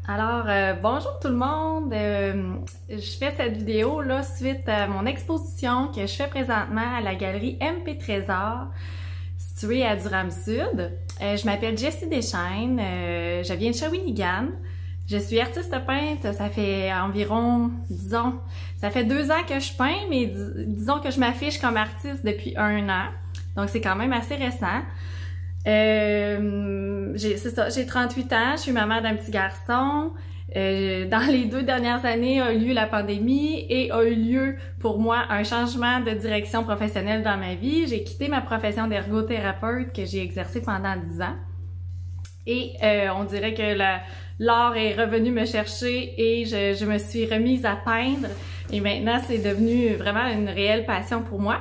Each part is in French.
Bonjour tout le monde. Je fais cette vidéo là suite à mon exposition que je fais présentement à la galerie MP Trésor, située à Durham-Sud. Je m'appelle Jessie Deschaines, je viens de Shawinigan. Je suis artiste peintre, ça fait environ, ça fait 2 ans que je peins, mais disons que je m'affiche comme artiste depuis 1 an. Donc c'est quand même assez récent. C'est ça, j'ai 38 ans, je suis maman d'un petit garçon. Dans les 2 dernières années a eu lieu la pandémie et a eu lieu pour moi un changement de direction professionnelle dans ma vie. J'ai quitté ma profession d'ergothérapeute que j'ai exercée pendant 10 ans. Et on dirait que l'art est revenu me chercher et je me suis remise à peindre. Et maintenant, c'est devenu vraiment une réelle passion pour moi.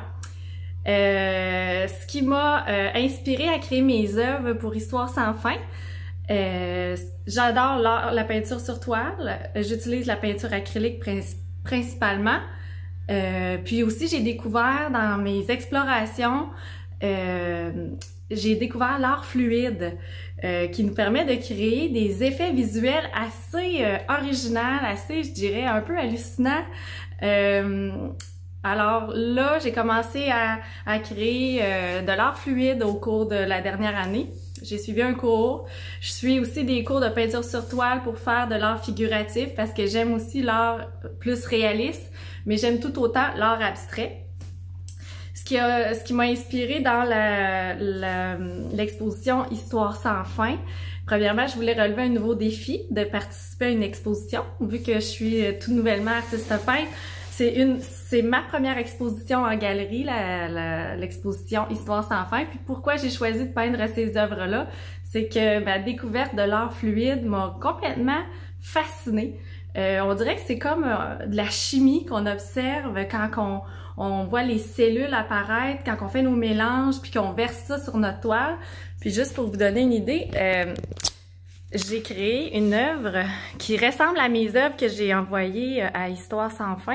Ce qui m'a inspirée à créer mes œuvres pour Histoire sans fin. J'adore la peinture sur toile. J'utilise la peinture acrylique principalement. Puis aussi, j'ai découvert dans mes explorations, j'ai découvert l'art fluide qui nous permet de créer des effets visuels assez originaux, assez, je dirais, un peu hallucinants. Alors là, j'ai commencé à créer de l'art fluide au cours de la dernière année. J'ai suivi un cours. Je suis aussi des cours de peinture sur toile pour faire de l'art figuratif parce que j'aime aussi l'art plus réaliste, mais j'aime tout autant l'art abstrait. Ce qui m'a inspiré dans l'exposition Histoire sans fin. Premièrement, je voulais relever un nouveau défi de participer à une exposition, vu que je suis tout nouvellement artiste peintre. C'est ma première exposition en galerie, l'exposition Histoire sans fin. Puis pourquoi j'ai choisi de peindre ces œuvres-là, c'est que ma découverte de l'art fluide m'a complètement fascinée. On dirait que c'est comme de la chimie qu'on observe quand on voit les cellules apparaître, quand on fait nos mélanges, puis qu'on verse ça sur notre toile. Puis juste pour vous donner une idée, j'ai créé une œuvre qui ressemble à mes œuvres que j'ai envoyées à Histoire sans fin.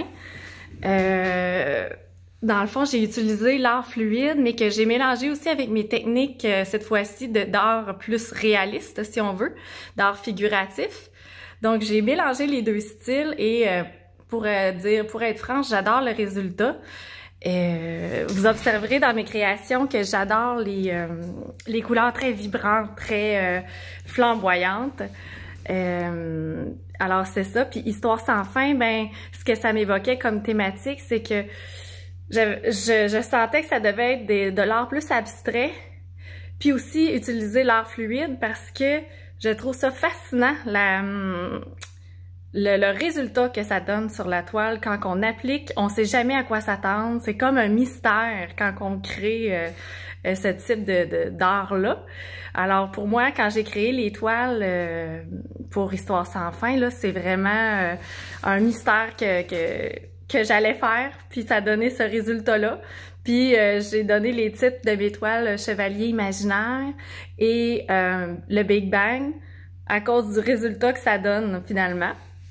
Dans le fond, j'ai utilisé l'art fluide, mais que j'ai mélangé aussi avec mes techniques, cette fois-ci, d'art plus réaliste, si on veut, d'art figuratif. Donc, j'ai mélangé les 2 styles et pour être franche, j'adore le résultat. Vous observerez dans mes créations que j'adore les couleurs très vibrantes, très flamboyantes. Alors c'est ça. Puis Histoire sans fin, ben ce que ça m'évoquait comme thématique, c'est que je sentais que ça devait être de l'art plus abstrait, puis aussi utiliser l'art fluide parce que je trouve ça fascinant le résultat que ça donne sur la toile quand on applique, on sait jamais à quoi s'attendre. C'est comme un mystère quand on crée ce type d'art-là. Alors pour moi, quand j'ai créé les toiles pour Histoire sans fin, là, c'est vraiment un mystère que j'allais faire, puis ça a donné ce résultat-là. Puis j'ai donné les titres de mes toiles Chevalier imaginaire et le Big Bang à cause du résultat que ça donne finalement.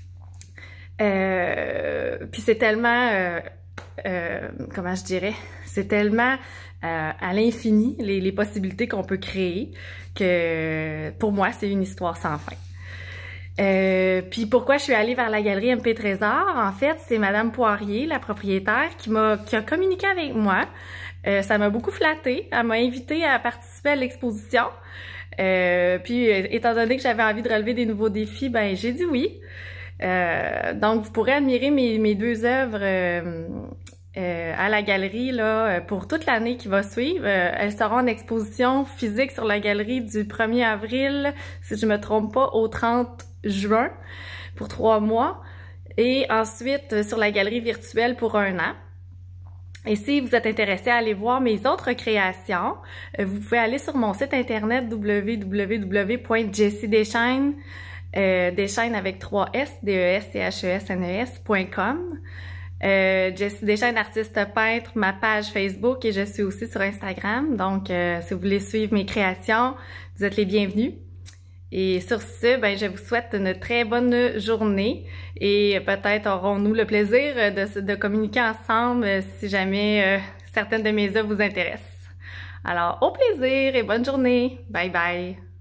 Puis c'est tellement, comment je dirais, c'est tellement à l'infini les possibilités qu'on peut créer que pour moi c'est une histoire sans fin. Puis pourquoi je suis allée vers la galerie MP Trésor, en fait, c'est Madame Poirier, la propriétaire, qui a communiqué avec moi. Ça m'a beaucoup flattée. Elle m'a invitée à participer à l'exposition. Puis étant donné que j'avais envie de relever des nouveaux défis, ben j'ai dit oui. Donc vous pourrez admirer mes 2 œuvres à la galerie là pour toute l'année qui va suivre. Elles seront en exposition physique sur la galerie du 1er avril, si je me trompe pas, au 30 juin pour 3 mois et ensuite sur la galerie virtuelle pour 1 an. Et si vous êtes intéressé à aller voir mes autres créations, vous pouvez aller sur mon site internet www.jessiedeschaines, Deschaines avec 3 S, DESCHESNES.com. Jessie Deschaines, artiste peintre, ma page Facebook et je suis aussi sur Instagram. Donc, si vous voulez suivre mes créations, vous êtes les bienvenus. Et sur ce, ben, je vous souhaite une très bonne journée et peut-être aurons-nous le plaisir de communiquer ensemble si jamais certaines de mes œuvres vous intéressent. Alors, au plaisir et bonne journée. Bye bye!